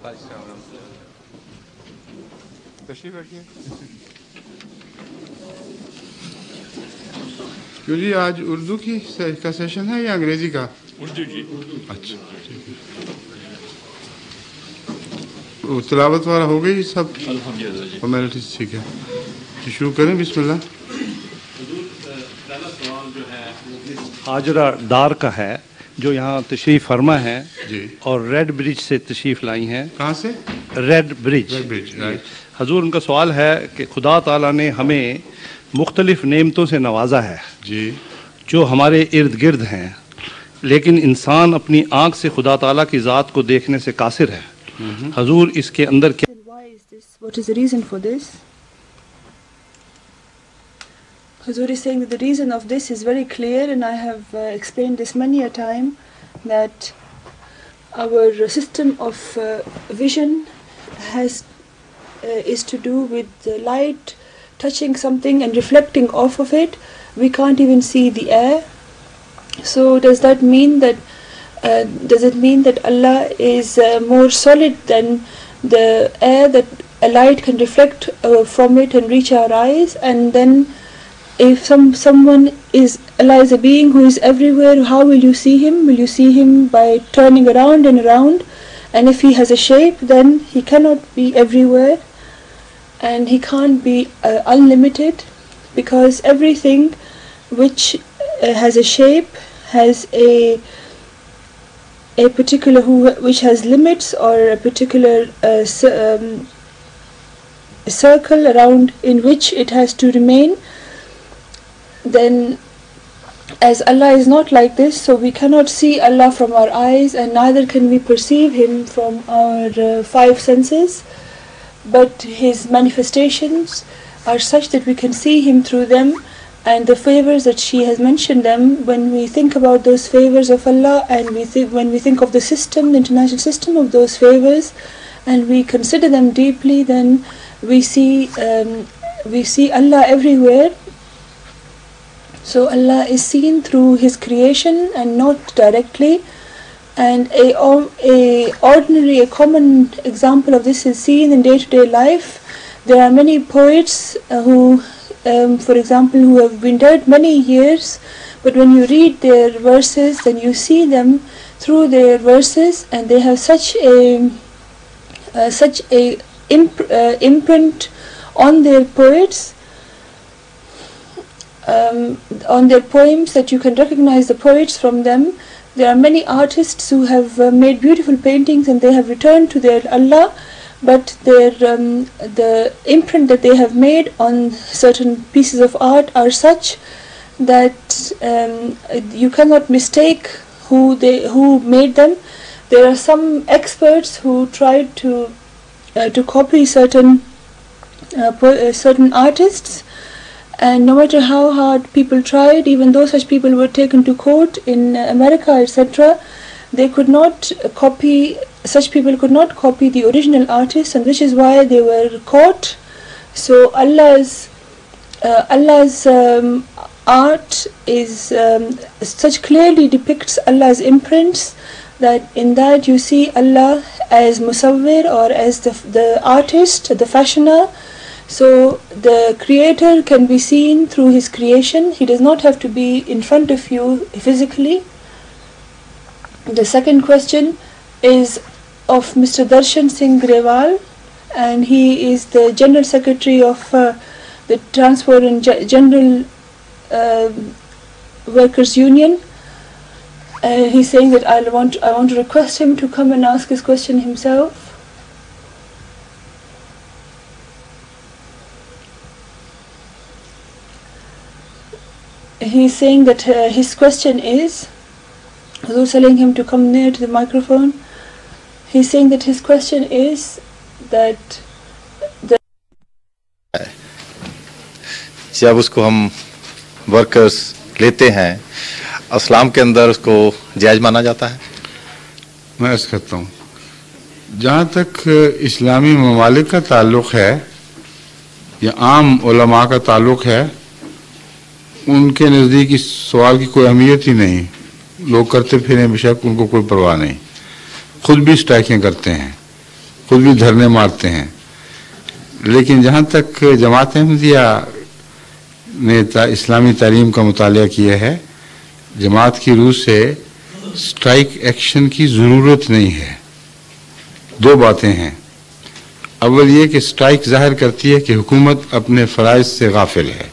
تشریف رکھیے. کیوں جی آج اردو کا سیشن ہے یا انگریزی کا؟ اردو جی. اچھا تلاوت وغیرہ ہو گئی سب؟ الحمدللہ جی. فارمیلٹیز ٹھیک ہے. شروع کریں. بسم اللہ. پہلا سوال جو ہے حاجرہ ڈار کا ہے جو یہاں تشریف فرما ہے جی اور ریڈ برج سے تشریف لائی ہیں. کہاں سے؟ Red Bridge. حضور ان کا سوال ہے کہ خدا تعالیٰ نے ہمیں مختلف نعمتوں سے نوازا ہے جی جو ہمارے ارد گرد ہیں، لیکن انسان اپنی آنکھ سے خدا تعالیٰ کی ذات کو دیکھنے سے قاصر ہے. حضور اس کے اندر کیا What is the reason for this? Hazur is saying that the reason of this is very clear, and I have explained this many a time, that our system of vision is to do with the light touching something and reflecting off of it. We can't even see the air. So does it mean that Allah is more solid than the air, that a light can reflect from it and reach our eyes? And then if Allah is a being who is everywhere, how will you see him? Will you see him by turning around and around? And if he has a shape, then he cannot be everywhere and he can't be unlimited, because everything which has a shape has a particular which has limits, or a particular circle around in which it has to remain. Then as Allah is not like this, so we cannot see Allah from our eyes, and neither can we perceive him from our five senses, but his manifestations are such that we can see him through them. And the favors that she has mentioned them, when we think about those favors of Allah, and when we think of the system, the international system of those favors, and we consider them deeply, then we see Allah everywhere. So Allah is seen through his creation and not directly. And a common example of this is seen in day-to-day life. There are many poets who for example, who have been dead many years, but when you read their verses, then you see them through their verses, and they have such a imprint on their poets, on their poems, that you can recognize the poets from them. There are many artists who have made beautiful paintings and they have returned to their Allah, but the imprint that they have made on certain pieces of art are such that you cannot mistake who made them. There are some experts who tried to copy certain artists, and no matter how hard people tried, even though such people were taken to court in America, etc., they could not copy. Such people could not copy the original artists, and which is why they were caught. So Allah's art is such clearly depicts Allah's imprints, that in that you see Allah as Musawwir, or as the artist, the fashioner. So the creator can be seen through his creation. He does not have to be in front of you physically. The second question is of Mr. Darshan Singh Grewal, and he is the General Secretary of the Transport and General Workers Union. He's saying that I want to request him to come and ask his question himself. He's saying that his question is, Hazur telling him to come near to the microphone. He's saying that his question is that جب اس کو ہم workers لیتے ہیں اسلام کے اندر اس کو جائز مانا جاتا ہے؟ میں عرض کرتا ہوں، جہاں تک اسلامی ممالک کا تعلق ہے یا عام علماء کا تعلق ہے، ان کے نزدیک اس سوال کی کوئی اہمیت ہی نہیں. لوگ کرتے پھریں بے شک، ان کو کوئی پرواہ نہیں. خود بھی اسٹرائکنگ کرتے ہیں خود بھی دھرنے مارتے ہیں. لیکن جہاں تک جماعت احمدیہ نے اسلامی تعلیم کا مطالعہ کیا ہے، جماعت کی روح سے اسٹرائک ایکشن کی ضرورت نہیں ہے. دو باتیں ہیں. اول یہ کہ اسٹرائک ظاہر کرتی ہے کہ حکومت اپنے فرائض سے غافل ہے،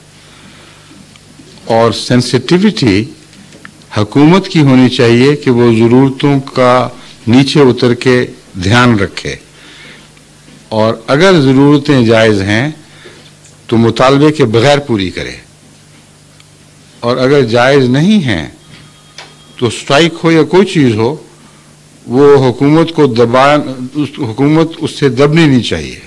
اور سینسٹیوٹی حکومت کی ہونی چاہیے کہ وہ ضرورتوں کا نیچے اتر کے دھیان رکھے، اور اگر ضرورتیں جائز ہیں تو مطالبے کے بغیر پوری کرے، اور اگر جائز نہیں ہیں تو اسٹرائک ہو یا کوئی چیز ہو، وہ حکومت کو حکومت اس سے دبنی نہیں چاہیے،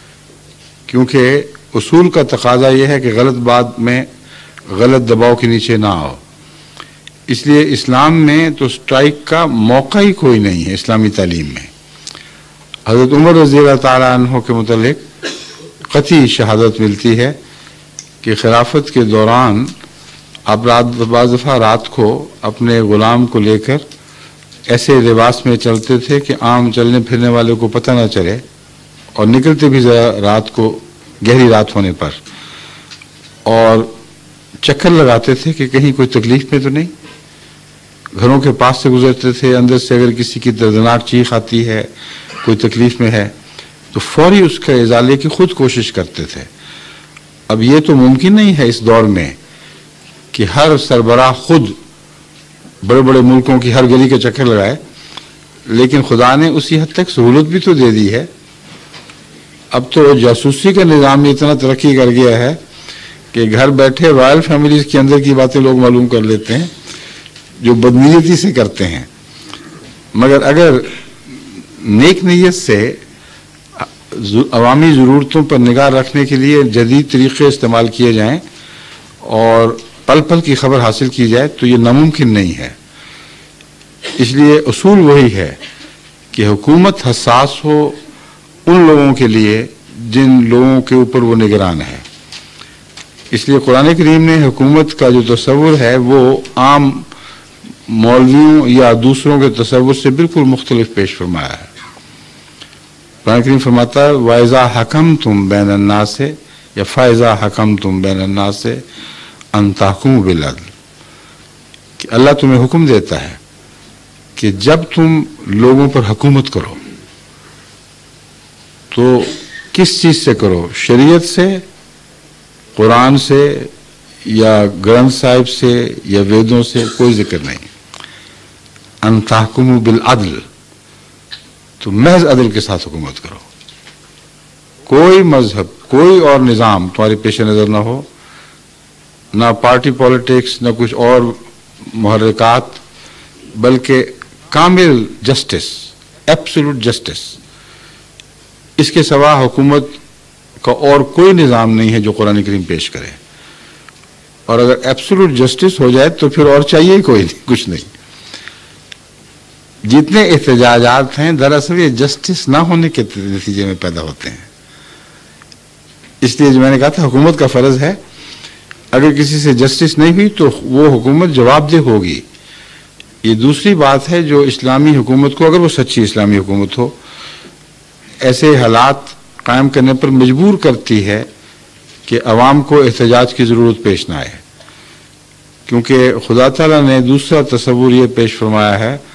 کیونکہ اصول کا تقاضا یہ ہے کہ غلط بات میں غلط دباؤ کے نیچے نہ آؤ. اس لیے اسلام میں تو اسٹرائک کا موقع ہی کوئی نہیں ہے اسلامی تعلیم میں. حضرت عمر رضی اللہ تعالیٰ عنہ کے متعلق قطعی شہادت ملتی ہے کہ خلافت کے دوران آپ بعض دفعہ رات کو اپنے غلام کو لے کر ایسے لباس میں چلتے تھے کہ عام چلنے پھرنے والے کو پتہ نہ چلے، اور نکلتے بھی رات کو گہری رات ہونے پر، اور چکر لگاتے تھے کہ کہیں کوئی تکلیف میں تو نہیں. گھروں کے پاس سے گزرتے تھے، اندر سے اگر کسی کی دردناک چیخ آتی ہے، کوئی تکلیف میں ہے، تو فوری اس کا ازالے کی خود کوشش کرتے تھے. اب یہ تو ممکن نہیں ہے اس دور میں کہ ہر سربراہ خود بڑے بڑے ملکوں کی ہر گلی کے چکر لگائے، لیکن خدا نے اسی حد تک سہولت بھی تو دے دی ہے. اب تو جاسوسی کا نظام اتنا ترقی کر گیا ہے کہ گھر بیٹھے رائل فیملیز کے اندر کی باتیں لوگ معلوم کر لیتے ہیں جو بدنیتی سے کرتے ہیں. مگر اگر نیک نیت سے عوامی ضرورتوں پر نگاہ رکھنے کے لیے جدید طریقے استعمال کیے جائیں اور پل پل کی خبر حاصل کی جائے تو یہ ناممکن نہیں ہے. اس لیے اصول وہی ہے کہ حکومت حساس ہو ان لوگوں کے لیے جن لوگوں کے اوپر وہ نگران ہے. اس لیے قرآن کریم نے حکومت کا جو تصور ہے وہ عام مولویوں یا دوسروں کے تصور سے بالکل مختلف پیش فرمایا ہے. قرآن کریم فرماتا ہے وَإِذَا حَكَمْتُمْ بَيْنَ النَّاسِ یا فَإِذَا حَكَمْتُمْ بَيْنَ النَّاسِ أَن تَحْكُمُوا بِالْعَدْلِ، کہ اللہ تمہیں حکم دیتا ہے کہ جب تم لوگوں پر حکومت کرو تو کس چیز سے کرو، شریعت سے، قرآن سے، یا گرنتھ صاحب سے، یا ویدوں سے، کوئی ذکر نہیں. ان تحکموا بالعدل، تو محض عدل کے ساتھ حکومت کرو. کوئی مذہب، کوئی اور نظام تمہارے پیش نظر نہ ہو، نہ پارٹی پالیٹکس، نہ کچھ اور محرکات، بلکہ کامل جسٹس، ایبسولوٹ جسٹس. اس کے سوا حکومت کا اور کوئی نظام نہیں ہے جو قرآن کریم پیش کرے. اور اگر ایبسولوٹ جسٹس ہو جائے تو پھر اور چاہیے کوئی نہیں، کچھ نہیں. جتنے احتجاجات ہیں دراصل یہ جسٹس نہ ہونے کے نتیجے میں پیدا ہوتے ہیں. اس لیے جو میں نے کہا تھا حکومت کا فرض ہے، اگر کسی سے جسٹس نہیں ہوئی تو وہ حکومت جواب دہ ہوگی. یہ دوسری بات ہے جو اسلامی حکومت کو، اگر وہ سچی اسلامی حکومت ہو، ایسے حالات قائم کرنے پر مجبور کرتی ہے کہ عوام کو احتجاج کی ضرورت پیش نہ آئے. کیونکہ خدا تعالیٰ نے دوسرا تصور یہ پیش فرمایا ہے